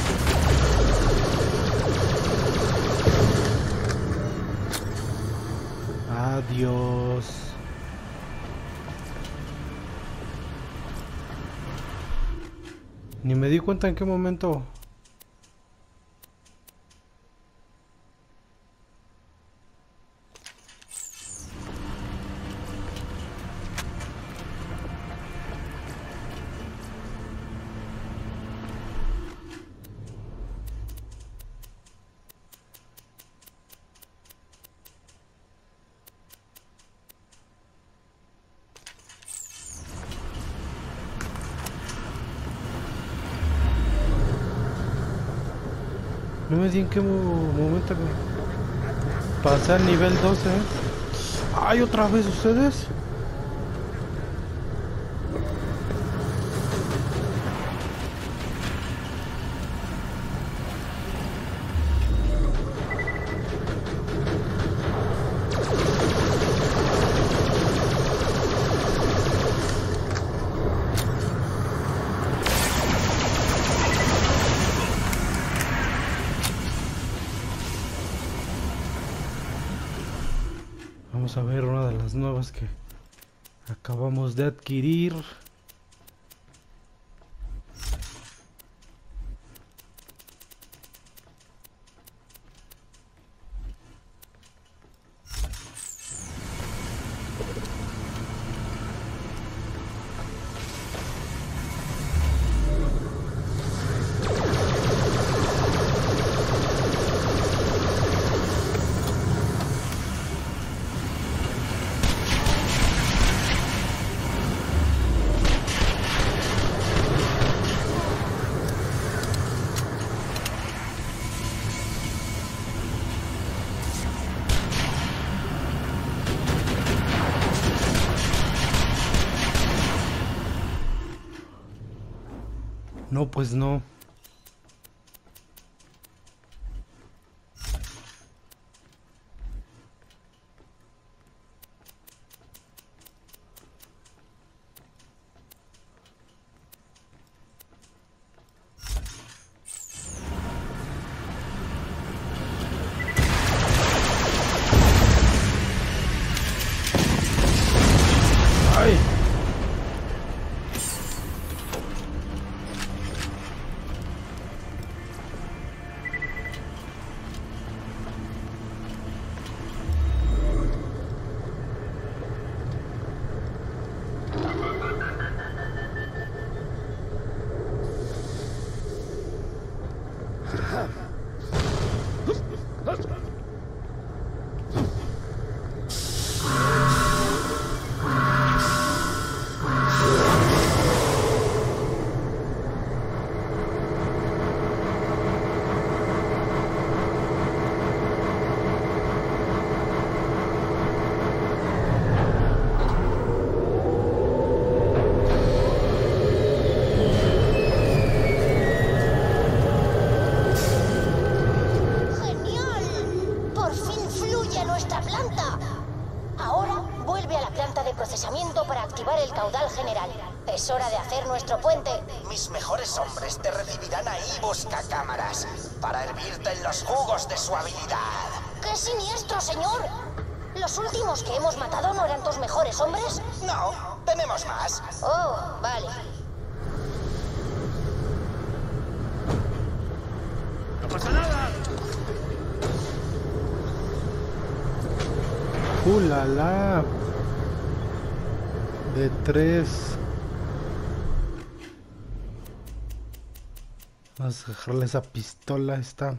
Adiós. Ni me di cuenta en qué momento. No me di en qué momento pasé al nivel 12. ¡Ay, otra vez ustedes! Vamos a ver una de las nuevas que acabamos de adquirir. No, pues no.
nuestra planta! Ahora vuelve a la planta de procesamiento para activar el caudal general. Es hora de hacer nuestro puente.
Mis mejores hombres te recibirán ahí, buscacámaras, para hervirte en los jugos de su habilidad.
¡Qué siniestro, señor! ¿Los últimos que hemos matado no eran tus mejores hombres?
No, tenemos más.
Oh, vale.
¡No pasa nada!
¡Ulala! De 3. Vamos a dejarle esa pistola esta.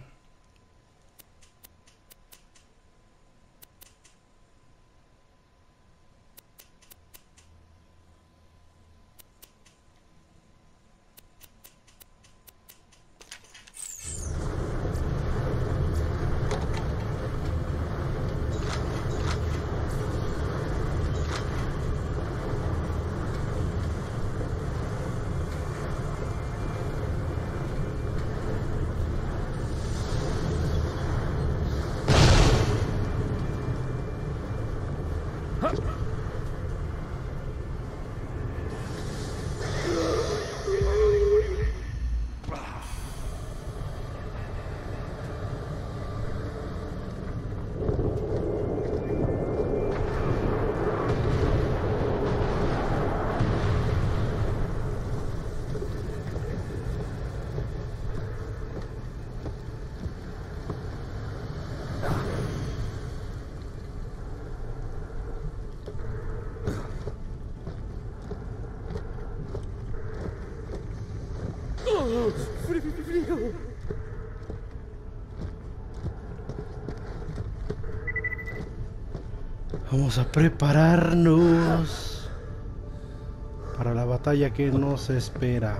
Vamos a prepararnos para la batalla que nos espera.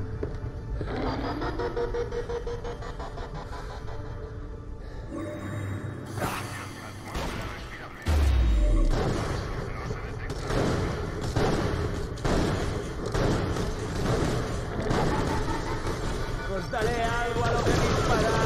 Pues dale algo a lo que disparar.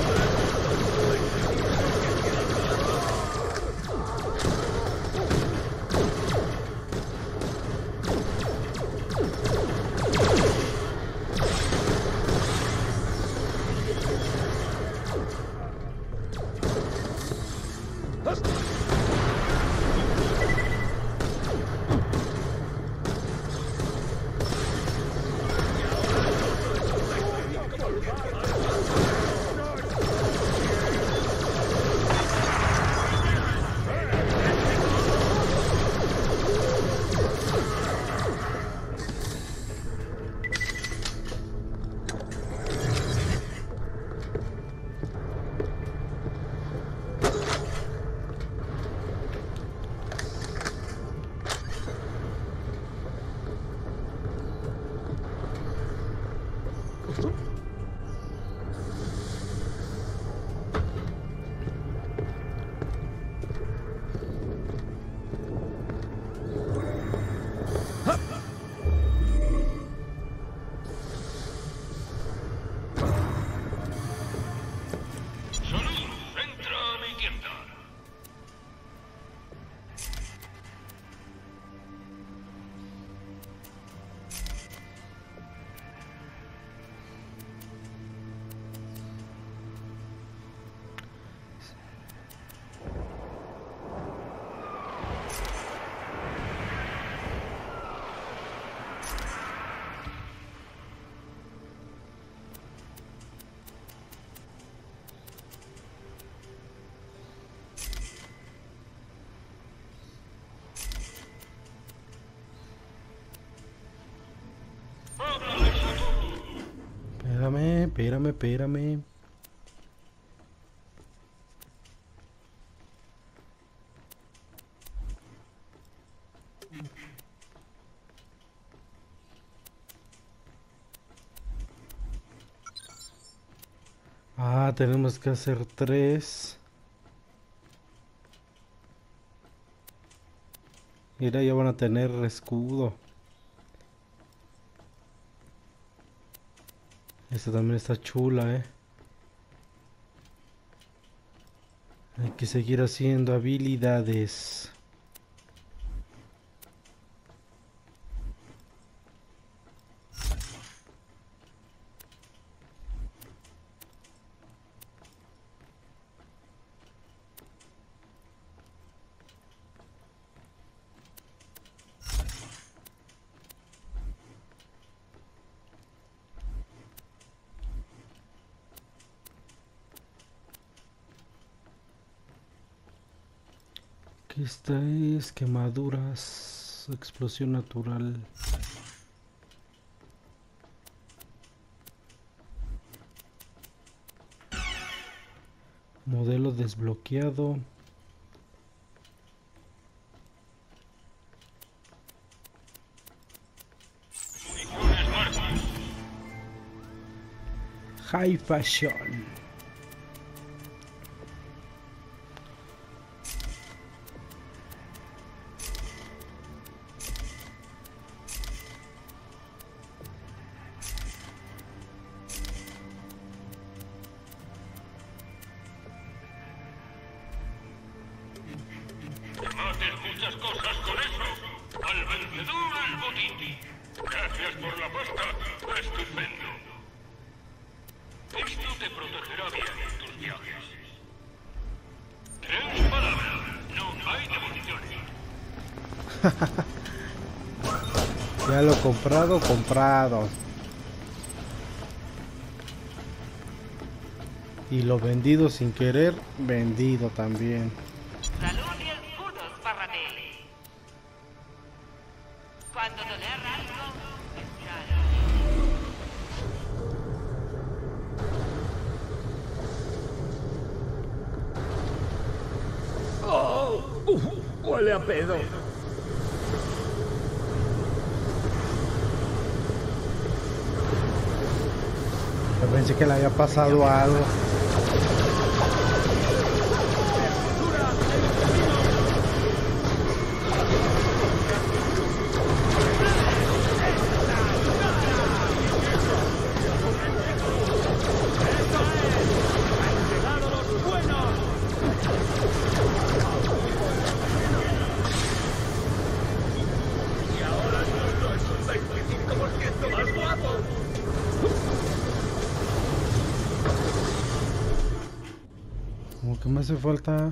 Salud, entra a mi tienda.
Espérame. Ah, tenemos que hacer 3. Mira, ya van a tener escudo. Esta también está chula, que seguir haciendo habilidades. Esta es quemaduras, explosión natural. Modelo desbloqueado. High fashion.
Muchas cosas con eso. Al vencedor el botín. Gracias por la pasta. Estupendo. Esto te protegerá bien en tus viajes. 3 palabras. No hay devoluciones.
Ya lo comprado. Y lo vendido sin querer, vendido también.
Salud y escudos, Parradel. Cuando doler algo,
Huele a pedo.
Yo pensé que le había pasado algo. Como que me hace falta.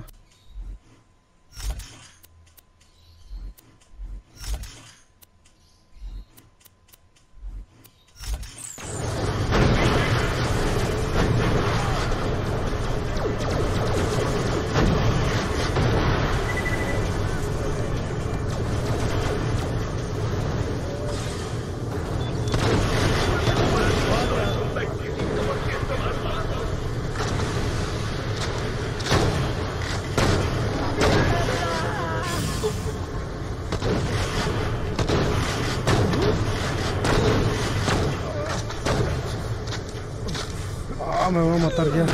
Me voy a matar ya.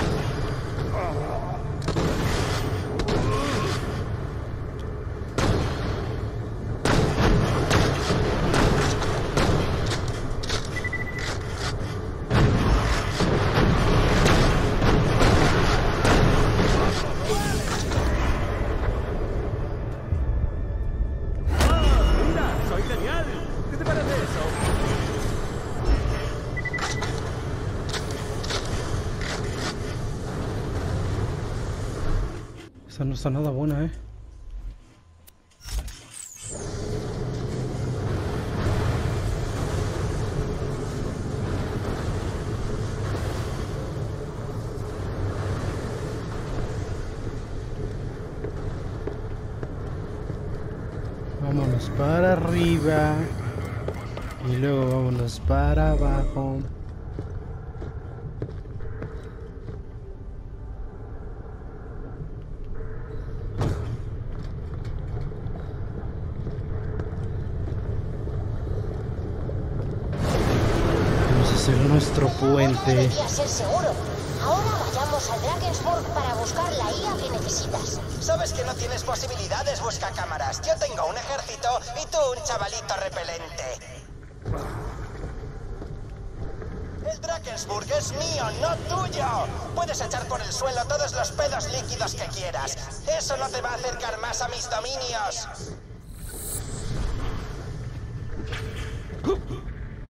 ¡Mira! ¡Soy genial! ¿Qué te parece eso?
Esa no está nada buena, Vámonos para arriba. Y luego vámonos para abajo. Nuestro puente.
Debería ser seguro. Ahora vayamos al Drakensburg para buscar la IA que necesitas.
Sabes que no tienes posibilidades, busca cámaras. Yo tengo un ejército y tú un chavalito repelente. El Drakensburg es mío, no tuyo. Puedes echar por el suelo todos los pedos líquidos que quieras. Eso no te va a acercar más a mis dominios.